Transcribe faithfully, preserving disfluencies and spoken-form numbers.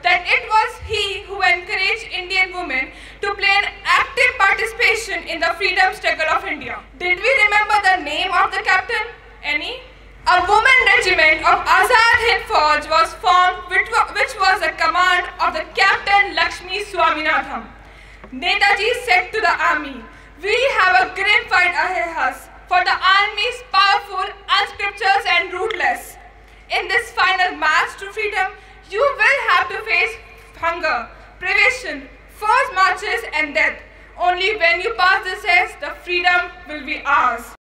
that it was he who encouraged Indian women to play an active participation in the freedom struggle of India. Did we remember the name of the captain? Any? A women regiment of Azad Hind Fauj was formed, which was the command of the Captain Lakshmi Swaminathan. Netaji said to the army, "We have a grim fight ahead of us, for the army is powerful, unscriptural and ruthless. In this final march to freedom, you will have to face hunger, privation, forced marches and death. Only when you pass this test, the freedom will be ours."